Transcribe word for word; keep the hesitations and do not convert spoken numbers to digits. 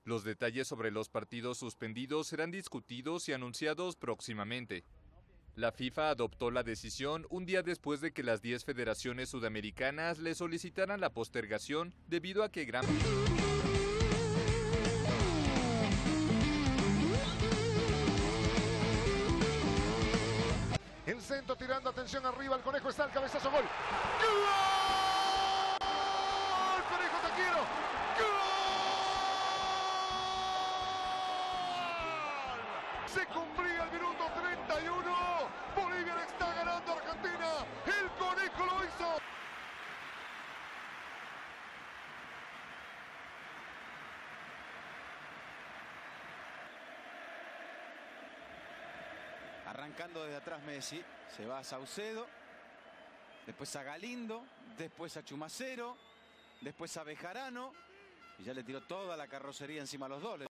Los detalles sobre los partidos suspendidos serán discutidos y anunciados próximamente. La FIFA adoptó la decisión un día después de que las diez federaciones sudamericanas le solicitaran la postergación debido a que gran... El centro tirando, atención arriba, el Conejo está, el cabezazo, gol. ¡Gol! ¡Conejo, te quiero! ¡Gol! Se cumplía el minuto treinta y uno. Bolivia le está ganando a Argentina. El Conejo lo hizo. Arrancando desde atrás Messi, se va a Saucedo, después a Galindo, después a Chumacero, después a Bejarano, y ya le tiró toda la carrocería encima a los dos.